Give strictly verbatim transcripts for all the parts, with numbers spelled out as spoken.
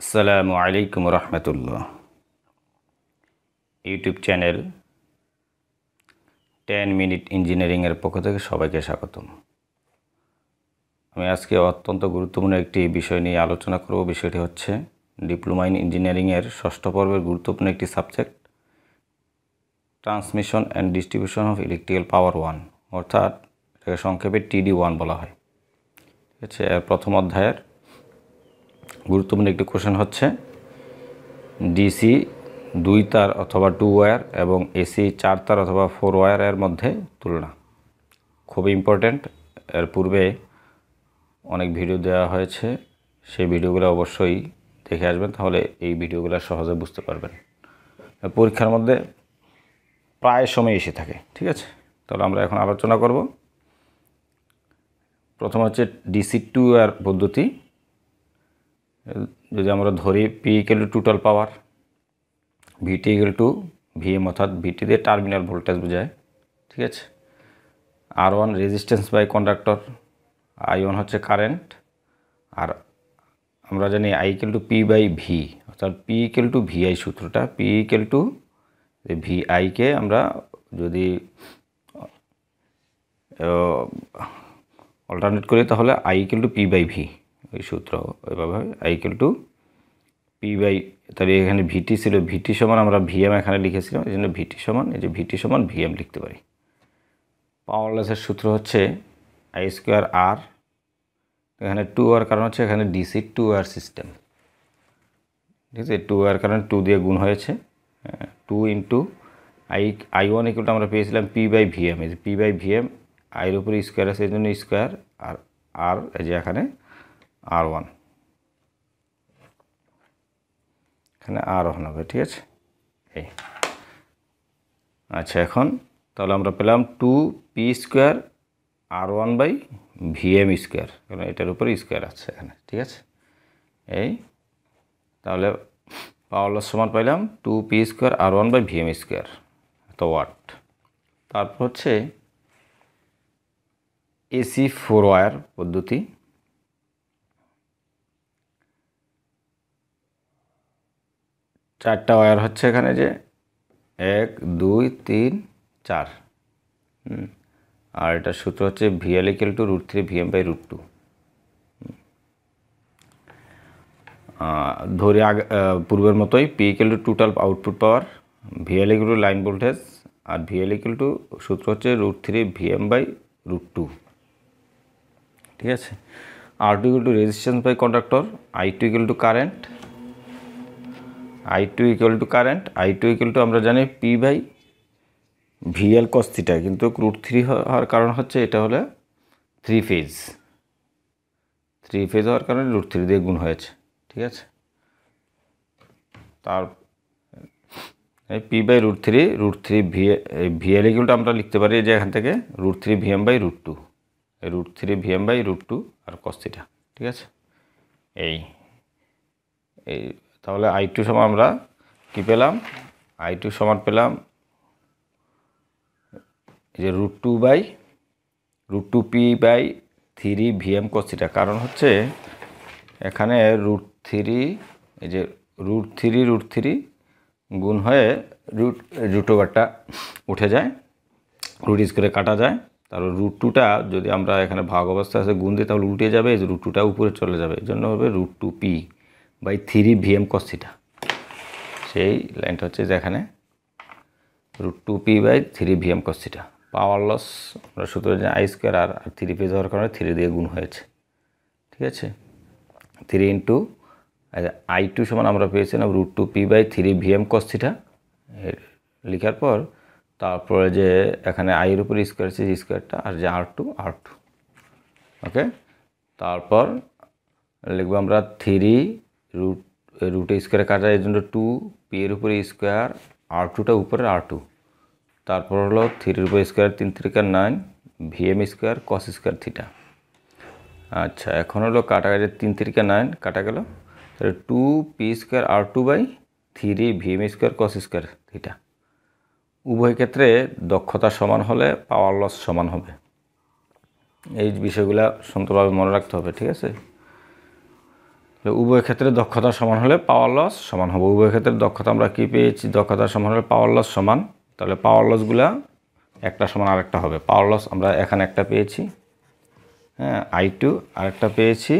আসসালামু আলাইকুম রহমতুল্লাহ। ইউটিউব চ্যানেল টেন মিনিট ইঞ্জিনিয়ারিংয়ের পক্ষ থেকে সবাইকে স্বাগতম। আমি আজকে অত্যন্ত গুরুত্বপূর্ণ একটি বিষয় নিয়ে আলোচনা করব। বিষয়টি হচ্ছে ডিপ্লোমা ইন ইঞ্জিনিয়ারিংয়ের ষষ্ঠ পর্বের গুরুত্বপূর্ণ একটি subject, transmission and distribution of electrical power one, অর্থাৎ এটাকে সংক্ষেপে টিডি ওয়ান বলা হয়। ঠিক আছে, এর প্রথম অধ্যায়ের গুরুত্বপূর্ণ একটি কোশ্চেন হচ্ছে ডিসি দুই তার অথবা টু ওয়্যার এবং এসি চার তার অথবা ফোর ওয়্যারের মধ্যে তুলনা। খুবই ইম্পর্ট্যান্ট। এর পূর্বে অনেক ভিডিও দেওয়া হয়েছে, সেই ভিডিওগুলো অবশ্যই দেখে আসবেন, তাহলে এই ভিডিওগুলো সহজে বুঝতে পারবেন। পরীক্ষার মধ্যে প্রায় সময় এসে থাকে। ঠিক আছে, তাহলে আমরা এখন আলোচনা করব। প্রথম হচ্ছে ডিসি টু ওয়্যার পদ্ধতি। যদি আমরা ধরি P equal to total power, V T equal to V M, অর্থাৎ ভিটি দিয়ে টার্মিনাল ভোল্টেজ বোঝায়। ঠিক আছে, R one resistance by conductor, I one হচ্ছে কারেন্ট, আর আমরা জানি I equal to P by V, অর্থাৎ পি ইকুয়াল টু ভিআই সূত্রটা, পি ইকুয়াল টু ভিআইকে আমরা যদি অল্টারনেট করি তাহলে I equal to P by V, ওই সূত্র ওইভাবে I equal to P by, তাহলে এখানে ভিটি ছিল, ভিটি সমান আমরা ভিএম এখানে লিখেছিলাম, এই জন্য ভিটি সমান, এই যে ভিটি সমান ভিএম লিখতে পারি। পাওয়ার লসের সূত্র হচ্ছে আই স্কোয়ার আর, এখানে টু আর কারণ হচ্ছে এখানে ডিসি টু আর সিস্টেম। ঠিক আছে, টু আর কারণ টু দিয়ে গুণ হয়েছে, two into I I one equal to আমরা পেয়েছিলাম পি বাই ভিএম, এই যে পি বাই ভিএম, আইয়ের উপরে স্কোয়ার আছে এই জন্য স্কোয়ার, আর আর এই যে এখানে আর ওয়ান, এখানে আর ওয়ান হবে। ঠিক আছে, এই আচ্ছা, এখন তাহলে আমরা পেলাম two P square R one by VM square, কারণ এটার উপরে স্কোয়ার আছে এখানে। ঠিক আছে, এই তাহলে পাওয়ার লস সমান পাইলাম two P square R one by VM square, এত ওয়াট। তারপর হচ্ছে এসি ফোর ওয়্যার পদ্ধতি। চারটা ওয়্যার হচ্ছে এখানে, যে এক দুই তিন চার, আর এটার সূত্র হচ্ছে V L equal to root three V M by root two. ধরে আগে পূর্বের মতোই P equal to total output power, V L equal to line voltage, আর ভিএল ইকুয়াল টু সূত্র হচ্ছে root three V M by root two. ঠিক আছে, R two equal to resistance by conductor, I two equal to current, I two equal to current, I two equal to আমরা জানি P by V L cos theta, কিন্তু root three হওয়ার কারণ হচ্ছে এটা হলে থ্রি ফেজ, থ্রি ফেজ হওয়ার কারণে রুট থ্রি দিয়ে গুণ হয়েছে। ঠিক আছে, তার P by root three, root three V V L equal to আমরা লিখতে পারি যে এখান থেকে root three V M by root two, root three V M by root two আর কস থিটা। ঠিক আছে, এই এই তাহলে আই টু সমান আমরা কী পেলাম, আই টু সমান পেলাম এই যে root two by root two P by three VM cos theta, কারণ হচ্ছে এখানে রুট থ্রি, এই যে রুট থ্রি রুট থ্রি গুণ হয়ে রুট রুট ওভারটা উঠে যায়, রুট স্কোয়ারে কাটা যায়, তারপর রুট টুটা যদি আমরা এখানে ভাগ অবস্থা আছে গুণ দিই তাহলে উল্টে যাবে, এই যে রুট টুটা উপরে চলে যাবে, এই জন্য হবে root two P by three VM cos theta. সেই লাইনটা হচ্ছে যেখানে root two P by three VM cos theta. Power loss আমরা সূত্র যে I square R three phase হওয়ার কারণে থ্রি দিয়ে গুণ হয়েছে। ঠিক আছে, থ্রি ইন্টু আই টু সমান আমরা পেয়েছিলাম root two P by three VM cos theta লিখার পর, তারপরে যে এখানে আইয়ের উপরে স্কোয়ার আছে স্কোয়ারটা, আর যে আর টু আর টু। ওকে, তারপর লিখবো আমরা থ্রি রুট রুটে স্কোয়ারে কাটা, এই জন্য টু পি এর উপরে স্কোয়ার, আর টুটা উপরে আর টু, তারপর হলো থ্রির উপরে স্কোয়ার, তিন তিরিকার nine VM square cos square theta. আচ্ছা, এখন হলো কাটাকাটি, তিন তিরিকা নাইন কাটা গেল, তাহলে two P square R two by three VM square cos square theta. উভয় ক্ষেত্রে দক্ষতা সমান হলে পাওয়ার লস সমান হবে। এই বিষয়গুলো সুন্দরভাবে মনে রাখতে হবে। ঠিক আছে, উভয় ক্ষেত্রে দক্ষতা সমান হলে পাওয়ার লস সমান হবে। উভয় ক্ষেত্রে দক্ষতা আমরা কী পেয়েছি, দক্ষতা সমান হলে পাওয়ার লস সমান, তাহলে পাওয়ার লসগুলা একটা সমান আরেকটা হবে। পাওয়ার লস আমরা এখানে একটা পেয়েছি, হ্যাঁ আই টু, আরেকটা পেয়েছি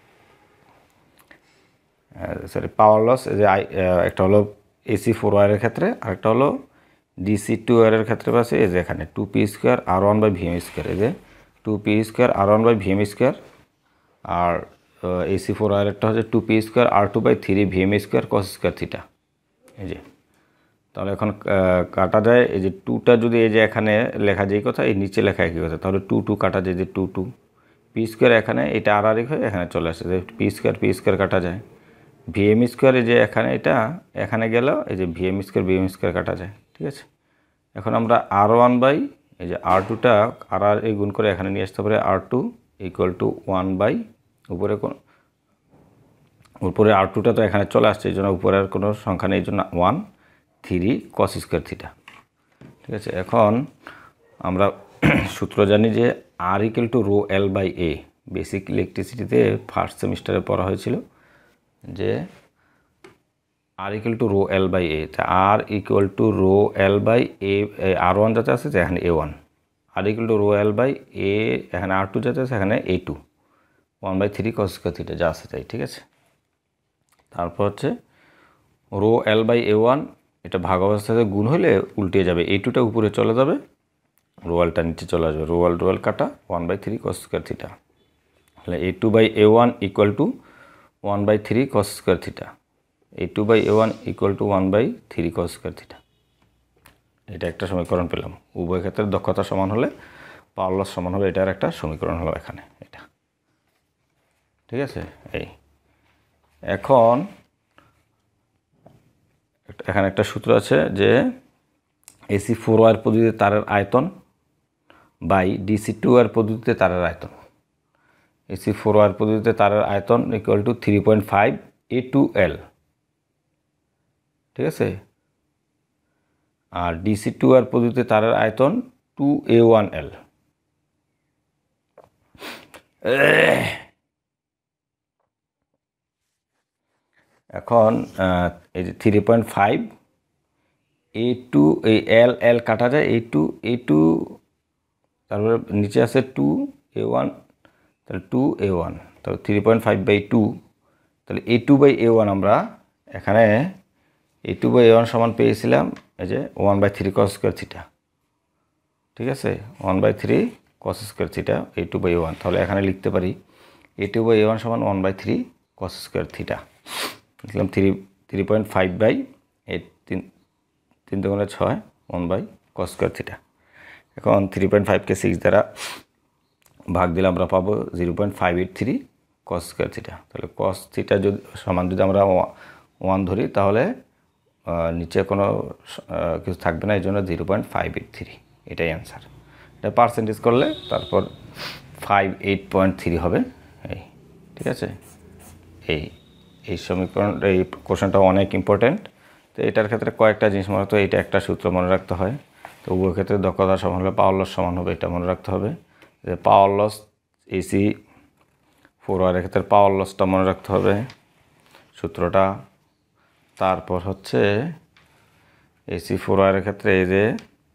সরি পাওয়ার লস এই যে আই, একটা হলো এসি ফোর ওয়ারের ক্ষেত্রে, আরেকটা হলো ডিসি টু ওয়ারের ক্ষেত্রে পাচ্ছি এই যে এখানে two P square R one by VM square, এই যে two P square R one by VM square, আর এসি ফোর ওয়ারেরটা হচ্ছে two P square R two by three VM square cos square theta. এই যে তাহলে এখন কাটা যায়, এই যে টুটা যদি এই যে এখানে লেখা যায় কথা, এই নিচে লেখা একই কথা, তাহলে টু টু কাটা যায়, যে টু টু পি স্কোয়ার এখানে এটা আর আরেক হয়ে এখানে চলে আসে, যে পি স্কোয়ার পি স্কোয়ার কাটা যায়, ভিএম স্কোয়ার এই যে এখানে এটা এখানে গেল, এই যে ভিএম স্কোয়ার ভিএম স্কোয়ার কাটা যায়, ঠিক আছে। এখন আমরা আর ওয়ান বাই এই যে আর টুটা আর আর এই গুণ করে এখানে নিয়ে আসতে পারি, R two equal to one by উপরে কোন উপরে আর টুটা তো এখানে চলে আসছে, এই জন্য উপরে আর কোনো সংখ্যা নেই, এই জন্য one three cos square theta, ঠিক আছে। এখন আমরা সূত্র জানি যে R equal to rho L by A, basic ইলেকট্রিসিটিতে ফার্স্ট সেমিস্টারে পড়া হয়েছিল যে R equal to rho L by A, R equal to rho L by A, R one যাতে আছে এখানে A one, R equal to rho L by A এখানে R two যাতে আছে এখানে A two, one by three cos square theta যা আছে তাই, ঠিক আছে। তারপর হচ্ছে rho L by A one, এটা ভাগ অবস্থাতে গুণ হলে উল্টে যাবে, এ টুটা উপরে চলে যাবে, রো এলটা নিচে চলে আসবে, রো এল রো এল কাটা one by three cos square theta, তাহলে A two by A one equal to one by three cos square theta, A two by A one equal to one by three cos square theta. এটা একটা সমীকরণ পেলাম। উভয় ক্ষেত্রে দক্ষতা সমান হলে পাওয়ার লস সমান হবে, এটার একটা সমীকরণ হলো এখানে এটা, ঠিক আছে। এই এখন এখানে একটা সূত্র আছে যে এসি ফোর ওয়ার পদ্ধতিতে তারের আয়তন বাই ডিসি টু ওয়ার পদ্ধতিতে তারের আয়তন। এসি ফোর ওয়ার পদ্ধতিতে তারের আয়তন equal to three point five A two L, ঠিক আছে। আর ডিসি টু ওয়ার পদ্ধতিতে তারের আয়তন টু এ ওয়ান এল। এখন এই যে three point five A two, এই এল এল কাটা যায়, এ টু এ টু, তারপরে নিচে আছে টু এ ওয়ান, তাহলে টু এ ওয়ান, তাহলে three point five by two, তাহলে A two by A one আমরা এখানে A two by A one সমান পেয়েছিলাম এই যে one by three cos square theta, ঠিক আছে, one by three cos square theta A two by A one, তাহলে এখানে লিখতে পারি A two by A one সমান one by three cos square theta, লিখলাম three three point five by eight, তিন তিন দুগুণে ছয়, one by cos square theta. এখন থ্রি পয়েন্ট ফাইভকে সিক্স দ্বারা ভাগ দিলে আমরা পাবো zero point five eight three cos square theta, তাহলে কস থিটা যদি সমান যদি আমরা ওয়ান ধরি তাহলে নিচে কোনো কিছু থাকবে না, এই জন্য zero point five eight three, এটাই অ্যান্সার। এটা পার্সেন্টেজ করলে তারপর ফাইভ এইট পয়েন্ট থ্রি হবে, এই ঠিক আছে। এই এই সমীকরণ এই কোশ্চেনটা অনেক ইম্পর্ট্যান্ট, তো এটার ক্ষেত্রে কয়েকটা জিনিস মনে রাখতে হয়, এটা একটা সূত্র মনে রাখতে হয়। তো উভয় ক্ষেত্রে দক্ষতা সমান হলে পাওয়ার লস সমান হবে, এটা মনে রাখতে হবে যে পাওয়ার লস এসি ফোর ওয়ারের ক্ষেত্রে পাওয়ার লসটা মনে রাখতে হবে সূত্রটা। তারপর হচ্ছে এসি ফোর ওয়ারের ক্ষেত্রে এই যে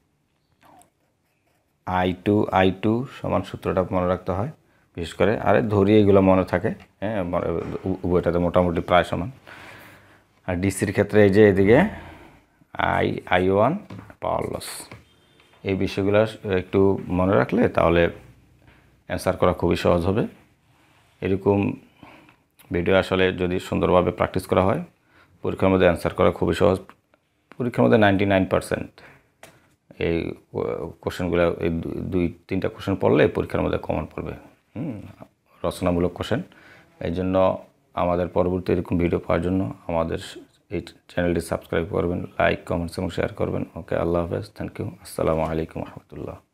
আই টু আই টু সমান সূত্রটা মনে রাখতে হয় বিশেষ করে, আরে ধরি এগুলো মনে থাকে, হ্যাঁ উভয়টাতে মোটামুটি প্রায় সমান। আর ডিসির ক্ষেত্রে এই যে এদিকে I I one power loss, এই বিষয়গুলো একটু মনে রাখলে তাহলে অ্যান্সার করা খুবই সহজ হবে। এরকম ভিডিও আসলে যদি সুন্দরভাবে প্র্যাকটিস করা হয় পরীক্ষার মধ্যে অ্যান্সার করা খুবই সহজ। পরীক্ষার মধ্যে নাইনটি নাইন পারসেন্ট এই কোশ্চেনগুলো, এই দুই তিনটা কোশ্চেন পড়লে পরীক্ষার মধ্যে কমন পড়বে, হুম রচনামূলক কোশ্চেন। এই জন্য আমাদের পরবর্তী এরকম ভিডিও পাওয়ার জন্য আমাদের এই চ্যানেলটি সাবস্ক্রাইব করবেন, লাইক কমেন্টস এবং শেয়ার করবেন। ওকে, আল্লাহ হাফেজ, থ্যাংক ইউ, আসসালামু আলাইকুম রহমতুল্লাহ।